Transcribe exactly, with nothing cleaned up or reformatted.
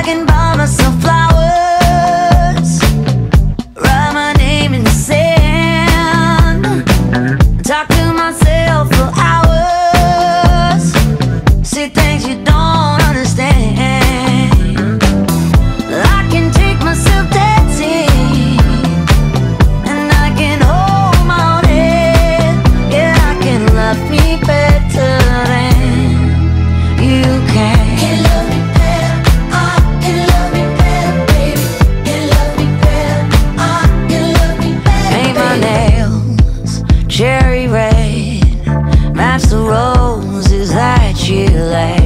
I can buy myself flowers, write my name in the sand, talk to myself for hours, see things you don't understand. I can take myself dancing, and I can hold my own head. Yeah, I can love me better than you can. Can love me better, I can love me better, baby. Can love me better, I can love me better. Paint my nails cherry red, match the roses that you lay.